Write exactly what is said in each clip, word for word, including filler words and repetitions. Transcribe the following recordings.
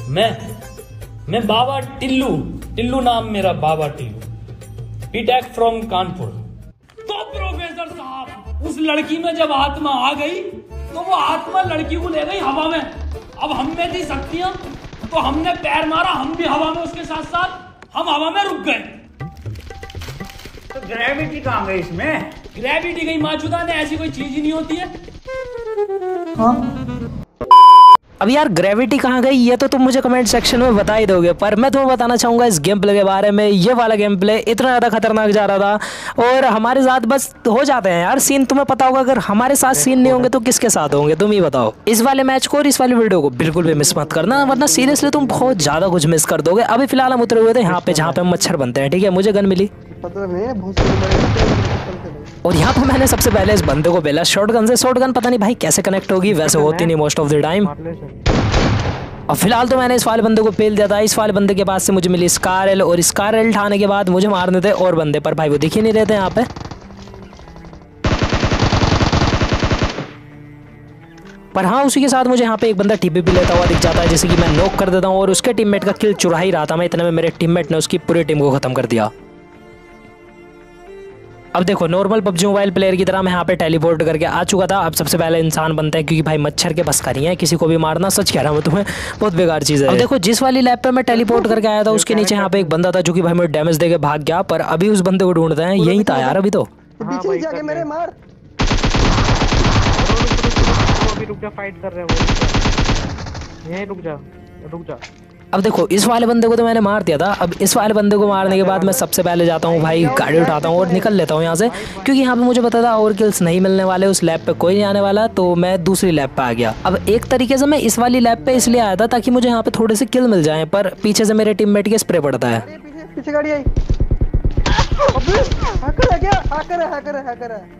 मैं मैं बाबा टिल्लू टिल्लू नाम मेरा, बाबा टिल्लू, बीटेक फ्रॉम कानपुर। तो प्रोफेसर साहब, उस लड़की में जब आत्मा आ गई तो वो आत्मा लड़की को ले गई हवा में। अब हम में थी शक्तियां तो हमने पैर मारा, हम भी हवा में उसके साथ साथ, हम हवा में रुक गए। तो ग्रेविटी कहाँ गई इसमें? ग्रेविटी गई माचुदा ने, ऐसी कोई चीज ही नहीं होती है। हाँ? अब यार ग्रेविटी कहाँ गई ये तो तुम मुझे कमेंट सेक्शन में बता ही दोगे, पर मैं तुम्हें बताना चाहूंगा इस गेम प्ले के बारे में। ये वाला गेम प्ले इतना ज़्यादा खतरनाक जा रहा था और हमारे साथ बस हो जाते हैं यार सीन। तुम्हें पता होगा अगर हमारे साथ सीन नहीं होंगे तो किसके साथ होंगे, तुम ही बताओ। इस वाले मैच को और इस वाले वीडियो को बिल्कुल भी मिस मत करना, वरना सीरियसली तुम बहुत ज़्यादा कुछ मिस कर दोगे। अभी फिलहाल हम उतरे हुए थे यहाँ पे जहाँ पे मच्छर बनते हैं, ठीक है। मुझे गन मिली और यहाँ पे मैंने सबसे पहले इस बंदे को बेला शॉटगन से। शॉटगन पता नहीं भाई कैसे कनेक्ट होगी, वैसे होती नहीं मोस्ट ऑफ द टाइम। और फिलहाल तो मैंने इस वाले बंदे को पेल दिया था। इस वाले बंदे के पास से मुझे मिली स्कार एल, और स्कार एल उठाने के बाद मुझे मारने थे और बंदे, पर भाई वो दिख ही नहीं रहे थे यहाँ पे। पर हाँ, उसी के साथ मुझे यहाँ पे एक बंदा टीपी भी लेता हुआ दिख जाता है, जैसे कि मैं नॉक कर देता हूँ और उसके टीममेट का किल चुरा ही रहा था मैं, इतने में मेरे टीममेट ने उसकी पूरी टीम को खत्म कर दिया। अब देखो नॉर्मल पबजी मोबाइल प्लेयर की तरह मैं यहाँ पे टेलीपोर्ट करके आ चुका था। अब सबसे पहले इंसान बनते हैं, क्योंकि भाई मच्छर के बस करी है, किसी को भी मारना सच कह रहा हूँ तुम्हें बहुत बेकार चीज़ है। अब देखो जिस वाली लैब पे मैं टेलीपोर्ट करके आया था उसके नीचे यहाँ पे एक बंदा था जो कि भाई मुझे डैमेज देके भाग गया, पर अभी उस बंदे को ढूंढते हैं। यही था यार अभी तो। पीछे जाके मेरे मार। अभी रुक जा, फाइट कर रहे हैं वो। यहीं रुक जा, रुक जा। अब देखो इस वाले बंदे को तो मैंने मार दिया था। अब इस वाले बंदे को मारने के बाद मैं सबसे पहले जाता हूँ भाई, गाड़ी उठाता हूँ और निकल लेता हूँ यहाँ से, क्योंकि यहाँ पे मुझे पता था और किल्स नहीं मिलने वाले, उस लैब पे कोई नहीं आने वाला, तो मैं दूसरी लैब पे आ गया। अब एक तरीके से मैं इस वाली लैब पे इसलिए आया था ताकि मुझे यहाँ पे थोड़े से किल मिल जाए, पर पीछे से मेरे टीममेट के स्प्रे पड़ता है। पीछे गाड़ी आई। हैकर है क्या? हैकर है, हैकर है, हैकर है।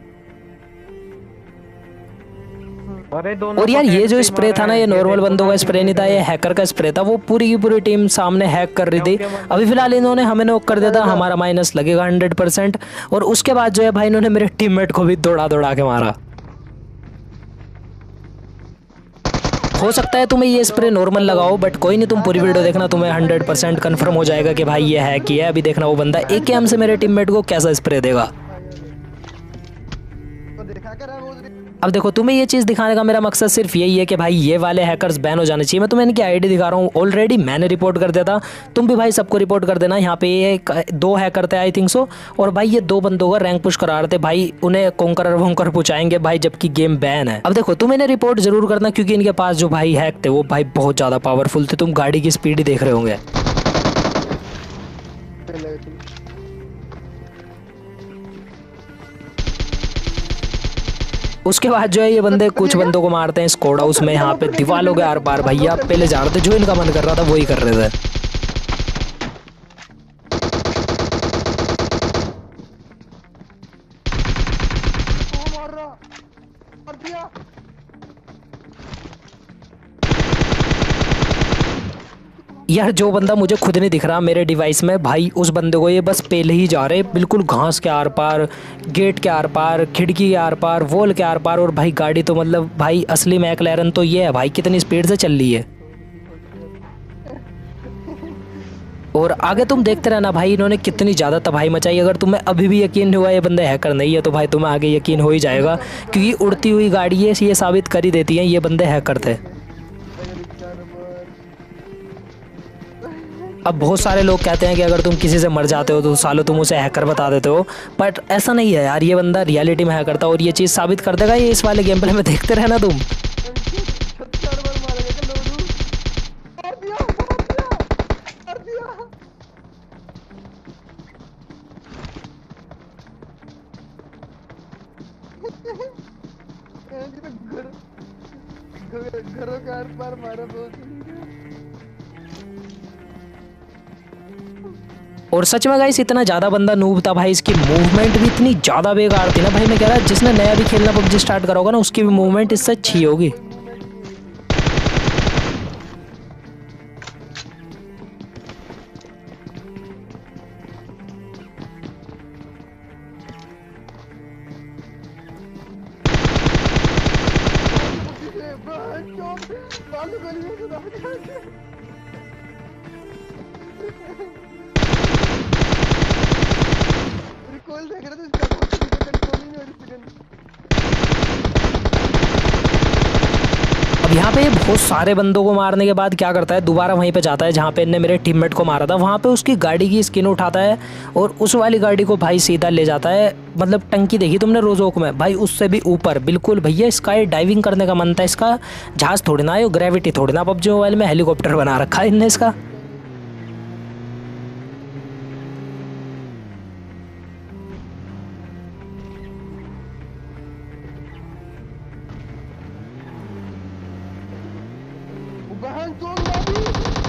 और यार ये जो स्प्रे था ना, ये नॉर्मल बंदों का स्प्रे नहीं था, ये हैकर का स्प्रे था। वो पूरी की पूरी टीम सामने हैक कर रही थी। अभी फिलहाल इन्होंने हमें नॉक कर दिया था, हमारा माइनस लगेगा हंड्रेड परसेंट। और उसके बाद जो है भाई इन्होंने मेरे टीममेट को भी दौड़ा दौड़ा के मारा। हो सकता है तुम्हें ये स्प्रे नॉर्मल लगाओ, बट कोई नहीं, तुम पूरी वीडियो देखना, तुम्हें हंड्रेड परसेंट कन्फर्म हो जाएगा कि भाई ये हैक किया है। अभी देखना वो बंदा एक के एम से मेरे टीममेट को कैसा स्प्रे देगा। अब देखो तुम्हें ये चीज़ दिखाने का मेरा मकसद सिर्फ यही है कि भाई ये वाले हैकर्स बैन हो जाने चाहिए। मैं तुम्हें इनकी आईडी दिखा रहा हूँ, ऑलरेडी मैंने रिपोर्ट कर दिया था, तुम भी भाई सबको रिपोर्ट कर देना। यहाँ पे ये दो हैकर थे आई थिंक सो, और भाई ये दो बंदों का रैंक पुश करा रहे थे भाई, उन्हें कोंकर वोंकर पूछाएंगे भाई, जबकि गेम बैन है। अब देखो तुम इन्हें रिपोर्ट जरूर करना, क्योंकि इनके पास जो भाई हैक थे वो भाई बहुत ज़्यादा पावरफुल थे। तुम गाड़ी की स्पीड ही देख रहे होंगे। उसके बाद जो है ये बंदे कुछ बंदों को मारते हैं स्क्वाड हाउस में, यहाँ पे दीवालों के आर पार भैया पहले जा रहे थे, जो इनका मन कर रहा था वही कर रहे थे। यार जो बंदा मुझे खुद नहीं दिख रहा मेरे डिवाइस में, भाई उस बंदे को ये बस पहले ही जा रहे, बिल्कुल घास के आर पार, गेट के आर पार, खिड़की के आर पार, वॉल के आर पार। और भाई गाड़ी तो मतलब भाई असली मैकलैरन तो ये है भाई, कितनी स्पीड से चल रही है। और आगे तुम देखते रहना भाई, इन्होंने कितनी ज़्यादा तबाही मचाई। अगर तुम्हें अभी भी यकीन नहीं हुआ ये बंदे हैकर नहीं है, तो भाई तुम्हें आगे यकीन हो ही जाएगा, क्योंकि उड़ती हुई गाड़ी है ये साबित कर ही देती हैं ये बंदे हैकर थे। अब बहुत सारे लोग कहते हैं कि अगर तुम किसी से मर जाते हो तो सालो तुम उसे हैकर बता देते हो, बट ऐसा नहीं है यार, ये बंदा रियलिटी में हैकर था और ये चीज़ साबित कर देगा ये इस वाले गेम प्ले में। देखते रहना तुम। घरों के आर पार मारा बहुत। और सच में गाइस इतना ज़्यादा बंदा नूब था भाई, इसकी मूवमेंट भी इतनी ज़्यादा बेकार थी ना भाई। मैं कह रहा जिसने नया भी खेलना पबजी स्टार्ट करा होगा ना, उसकी भी मूवमेंट इससे अच्छी होगी। रिकॉइल देख रहे थे इसका, कंट्रोल ही नहीं हो रही इसकी गन। अब यहाँ पे बहुत सारे बंदों को मारने के बाद क्या करता है, दोबारा वहीं पे जाता है जहाँ पे इनने मेरे टीममेट को मारा था। वहाँ पे उसकी गाड़ी की स्किन उठाता है और उस वाली गाड़ी को भाई सीधा ले जाता है, मतलब टंकी देखी तुमने रोजोक में भाई, उससे भी ऊपर बिल्कुल। भैया स्काई डाइविंग करने का मन था इसका, जहाज थोड़ी ना है, ग्रेविटी थोड़ी ना, पबजी मोबाइल में हेलीकॉप्टर बना रखा है इनने इसका। बहन चोद लॉबी।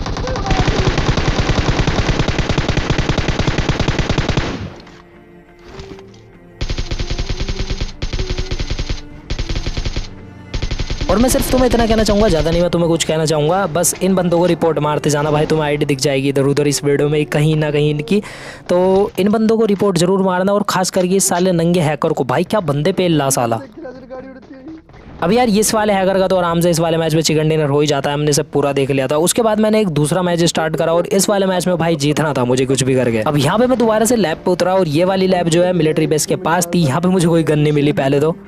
और मैं सिर्फ तुम्हें इतना कहना चाहूँगा, ज़्यादा नहीं मैं तुम्हें कुछ कहना चाहूँगा, बस इन बंदों को रिपोर्ट मारते जाना भाई, तुम्हें आईडी दिख जाएगी इधर उधर इस वीडियो में कहीं ना कहीं इनकी। तो इन बंदों को रिपोर्ट ज़रूर मारना, और खास करके इस साले नंगे हैकर को। भाई क्या बंदे पेल ला साला। गाड़ी उड़ती है। अब यार इस वाले हैकर का तो आराम से इस वाले मैच में चिकन डिनर हो ही जाता है, हमने सब पूरा देख लिया था। उसके बाद मैंने एक दूसरा मैच स्टार्ट करा और इस वाले मैच में भाई जीतना था मुझे कुछ भी करके। अब यहाँ पे मैं दोबारा से लैब पे उतरा और ये वाली लैब जो है मिलिट्री बेस के पास थी। यहाँ पे मुझे कोई गन नहीं मिली पहले तो।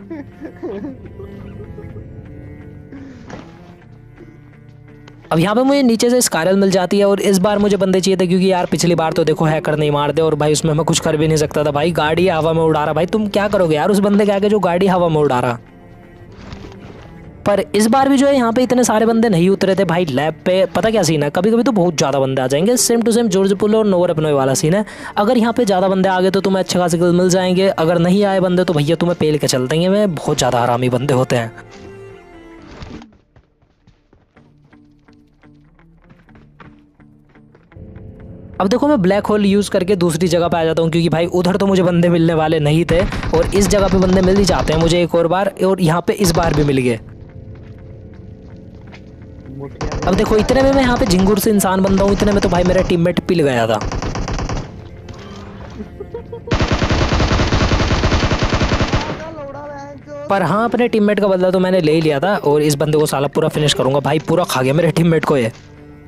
अब यहाँ पे मुझे नीचे से स्कारल मिल जाती है और इस बार मुझे बंदे चाहिए थे, क्योंकि यार पिछली बार तो देखो हैकर नहीं मार दे और भाई उसमें मैं कुछ कर भी नहीं सकता था। भाई गाड़ी हवा में उड़ा रहा, भाई तुम क्या करोगे यार उस बंदे के आगे जो गाड़ी हवा में उड़ा रहा। पर इस बार भी जो है यहाँ पे इतने सारे बंदे नहीं उतरे थे भाई लैब पे। पता क्या सीन है, कभी कभी तो बहुत ज़्यादा बंदे आ जाएंगे, सेम टू सेम जॉर्ज पुल और नोवर अपनोई वाला सीन है। अगर यहाँ पे ज़्यादा बंदे आ गए तो तुम्हें अच्छे खासे किल मिल जाएंगे, अगर नहीं आए बंदे तो भैया तुम्हें पेल के चल देंगे। में बहुत ज़्यादा हरामी बंदे होते हैं। अब देखो मैं ब्लैक होल यूज़ करके दूसरी जगह पे आ जाता हूँ, क्योंकि भाई उधर तो मुझे बंदे मिलने वाले नहीं थे और इस जगह पे बंदे मिल ही जाते हैं मुझे एक और बार, और यहाँ पे इस बार भी मिल गए। अब देखो इतने में मैं यहाँ पे झिंगुर से इंसान बन रहा हूँ, इतने में तो भाई मेरा टीममेट पिल गया था। पर हाँ अपने टीममेट का बदला तो मैंने ले ही लिया था और इस बंदे को साला पूरा फिनिश करूंगा। भाई पूरा खा गया मेरे टीममेट को ये।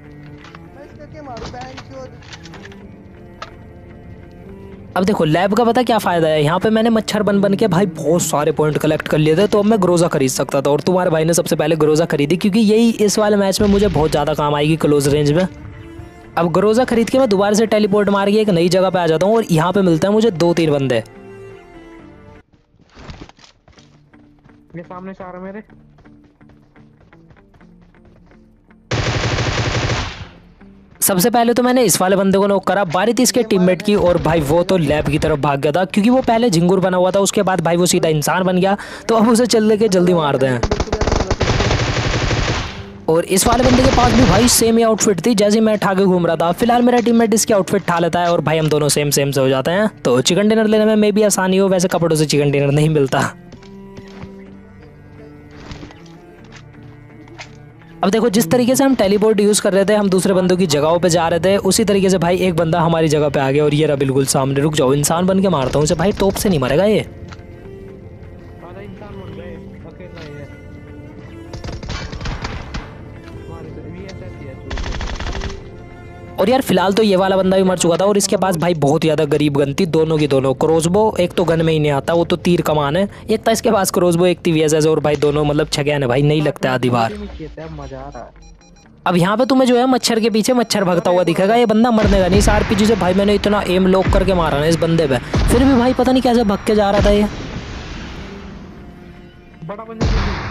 अब देखो लैब का पता क्या फ़ायदा है, यहाँ पे मैंने मच्छर बन बन के भाई बहुत सारे पॉइंट कलेक्ट कर लिए थे, तो अब मैं ग्रोजा खरीद सकता था। और तुम्हारे भाई ने सबसे पहले ग्रोजा खरीदी, क्योंकि यही इस वाले मैच में मुझे बहुत ज़्यादा काम आएगी क्लोज रेंज में। अब ग्रोजा खरीद के मैं दोबारा से टेलीपोर्ट मार के एक नई जगह पे आ जाता हूँ और यहाँ पे मिलता है मुझे दो तीन बंदे। ये सामने से आ रहा मेरे। सबसे पहले तो मैंने इस वाले बंदे को नॉक करा, बारी थी इसके टीममेट की और भाई वो तो लैब की तरफ भाग गया था, क्योंकि वो पहले झिंगुर बना हुआ था, उसके बाद भाई वो सीधा इंसान बन गया। तो अब उसे चल के जल्दी मार दें। और इस वाले बंदे के पास भी भाई सेम ही आउटफिट थी जैसे मैं ठाके घूम रहा था। फिलहाल मेरा टीममेट इसकी आउटफिट ठा लेता है और भाई हम दोनों सेम सेम से हो जाते हैं। तो चिकन डिनर लेने में मे भी आसानी हो, वैसे कपड़ों से चिकन डिनर नहीं मिलता। अब देखो जिस तरीके से हम टेलीपोर्ट यूज़ कर रहे थे, हम दूसरे बंदों की जगहों पे जा रहे थे, उसी तरीके से भाई एक बंदा हमारी जगह पे आ गया और ये रहा बिल्कुल सामने। रुक जाओ इंसान बन के मारता हूँ इसे, भाई तोप से नहीं मरेगा ये। आधा इंसान मर गए, अकेला ही है। हमारे से भी ऐसा ही है। और यार फिलहाल तो ये वाला बंदा भी मर चुका था और इसके पास भाई बहुत ज़्यादा गरीब गन थी, दोनों की दोनों। क्रोसबो एक तो गन में ही नहीं आता, वो तो तीर कमान है। एक था इसके पास क्रोसबो, एक थी वीएसएस, और भाई दोनों मतलब छगैन है भाई, नहीं लगता आधी बार। मजा आ रहा है। अब यहाँ पे तुम्हें जो है मच्छर के पीछे मच्छर भगता हुआ दिखेगा, ये बंदा मरने का नहीं। इस आरपीजी से भाई मैंने इतना एम लॉक करके मारा ना इस बंदे पे, फिर भी भाई पता नहीं कैसे भग के जा रहा था ये। बड़ा बंदा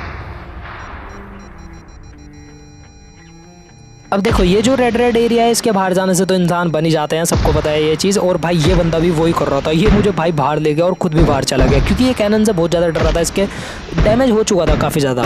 अब देखो ये जो रेड रेड एरिया है, इसके बाहर जाने से तो इंसान बन ही जाते हैं, सबको पता है ये चीज़। और भाई ये बंदा भी वही कर रहा था, ये मुझे भाई बाहर ले गया और खुद भी बाहर चला गया, क्योंकि ये कैनन से बहुत ज़्यादा डर रहा था, इसके डैमेज हो चुका था काफ़ी ज़्यादा।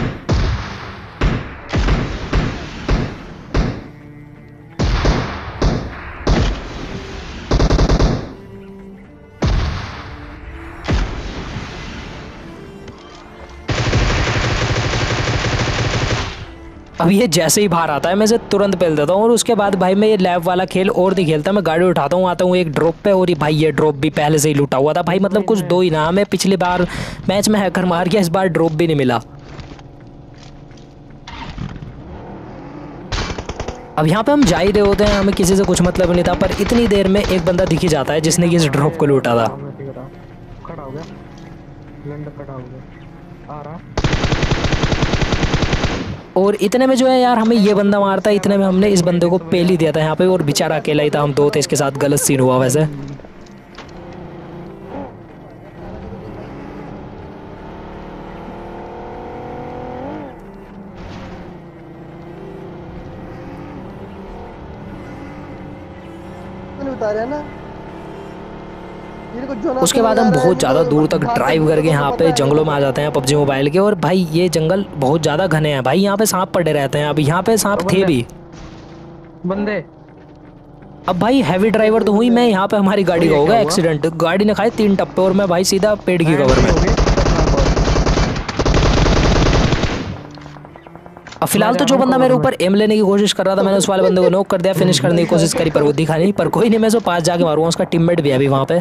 अब ये जैसे ही बाहर आता है मैं इसे तुरंत पेल देता हूँ और उसके बाद भाई मैं ये लैब वाला खेल और नहीं खेलता। मैं गाड़ी उठाता हूँ, आता हूँ एक ड्रॉप पे, और ये भाई ये ड्रॉप भी पहले से ही लूटा हुआ था भाई, मतलब कुछ दो ही ना। मैं पिछली बार मैच में हैकर मार गया, इस बार ड्रॉप भी नहीं मिला। अब यहाँ पे हम जा ही रहे होते हैं, हमें किसी से कुछ मतलब नहीं था, पर इतनी देर में एक बंदा दिख ही जाता है जिसने कि इस ड्रॉप को लूटा था। मैं दिख रहा हूं। खड़ा हो गया, लंड खड़ा हो गया, आ रहा। और इतने में जो है यार हमें ये बंदा मारता है, इतने में हमने इस बंदे को पेल ही दिया था यहाँ पे, और बेचारा अकेला ही था, हम दो थे, इसके साथ गलत सीन हुआ वैसे। मैंने उतारा है ना। मेरे को जो ना उसके बाद हम बहुत ज़्यादा दूर तक ड्राइव करके यहाँ पे जंगलों में आ जाते हैं पबजी मोबाइल के, और भाई ये जंगल बहुत ज़्यादा घने हैं भाई, यहाँ पे सांप पड़े रहते हैं। अब यहाँ पे सांप थे भी बंदे। अब भाई हैवी ड्राइवर तो हुई मैं, यहाँ पे हमारी गाड़ी का हो गया एक्सीडेंट, गाड़ी ने खाए तीन टप्पे और मैं भाई सीधा पेड़ की कवर में। अब फिलहाल तो जो बंदा मेरे ऊपर एम लेने की कोशिश कर रहा था, मैंने उस वाले बंदे को नॉक कर दिया, फिनिश करने की कोशिश करी, पर वो दिखा नहीं। पर कोई नहीं, मैं सो पास जाके मारूंगा, उसका टीममेट भी है अभी वहाँ पे।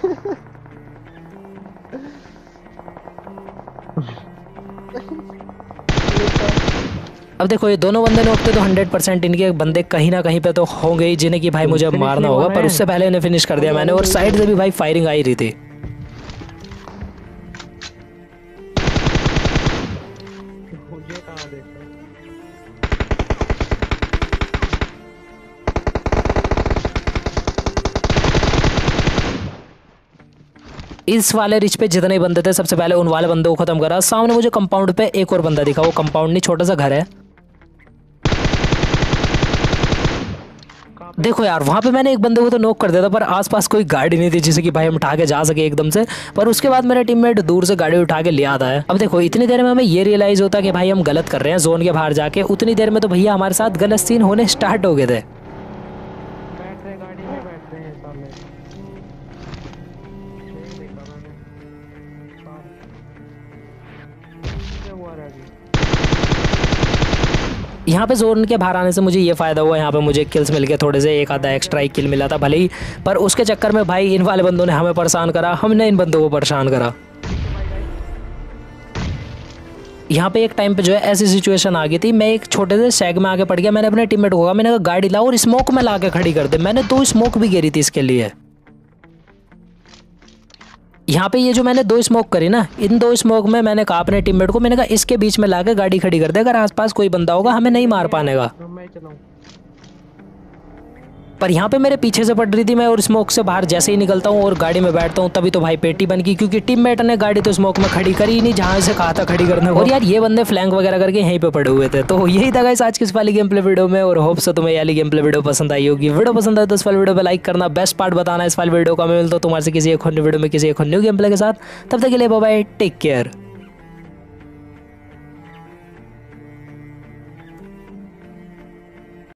अब देखो ये दोनों बंदे नॉक थे, तो हंड्रेड परसेंट इनके बंदे कहीं ना कहीं पे तो होंगे ही जिन्हें कि भाई मुझे अब मारना होगा, पर उससे पहले इन्हें फिनिश कर दिया मैंने, और साइड से भी भाई फायरिंग आ ही रही थी। मुझे कहाँ देखा। इस वाले रिच पे जितने बंदे थे सबसे पहले उन वाले बंदे को खत्म करा। सामने मुझे कंपाउंड पे एक और बंदा दिखा, वो कंपाउंड नहीं छोटा सा घर है। देखो यार वहाँ पे मैंने एक बंदे को तो नॉक कर दिया था, पर आसपास कोई गाड़ी नहीं थी जिसे कि भाई हम उठा के जा सके एकदम से। पर उसके बाद मेरा टीममेट दूर से गाड़ी उठा के ले आता है। अब देखो इतनी देर में हमें ये रियलाइज होता है कि भाई हम गलत कर रहे हैं जोन के बाहर जाके, उतनी देर में तो भैया हमारे साथ गलत सीन होने स्टार्ट हो गए थे। बैठ रहे गाड़ी में, बैठ रहे हैं सामने। नहीं देखा मैंने। क्या हुआ रे अभी? यहाँ पे जोन के बाहर आने से मुझे ये फायदा हुआ, यहाँ पे मुझे किल्स मिल गए थोड़े से, एक आधा एक्स्ट्रा किल मिला था भले ही, पर उसके चक्कर में भाई इन वाले बंदों ने हमें परेशान करा, हमने इन बंदों को परेशान करा। यहाँ पे एक टाइम पे जो है ऐसी सिचुएशन आ गई थी, मैं एक छोटे से शैग में आके पड़ गया। मैंने अपने टीममेट को कहा, मैंने कहा गाड़ी ला और स्मोक में ला के खड़ी कर दे। मैंने दो स्मोक भी गिरी थी इसके लिए। यहाँ पे ये जो मैंने दो स्मोक करी ना, इन दो स्मोक में मैंने कहा अपने टीममेट को, मैंने कहा इसके बीच में लाके गाड़ी खड़ी कर दे, अगर आसपास कोई बंदा होगा हमें नहीं मार पाने का। मैं चलाऊं। पर यहाँ पे मेरे पीछे से पड़ रही थी, मैं और स्मोक से बाहर जैसे ही निकलता हूँ और गाड़ी में बैठता हूँ तभी तो भाई पेटी बन गई, क्योंकि टीममेट ने गाड़ी तो स्मोक में खड़ी करी ही नहीं जहाँ से कहा था खड़ी करने को। और यार ये बंदे फ्लैंक वगैरह करके यहीं पे पड़े हुए थे। तो यही था गाइस आज की इस वाली गेम प्ले वीडियो में, और होप से तुम्हें ये वाली गेम प्ले वीडियो पसंद आई होगी। वीडियो पसंद आए तो इस वाली वीडियो पे लाइक करना, बेस्ट पार्ट बताना इस वाली वीडियो का। मैं मिलता हूँ तुम्हारे से किसी एक न्यू वीडियो में किसी एक न्यू गेम प्ले के साथ। तब तक के लिए बाय बाय, टेक केयर।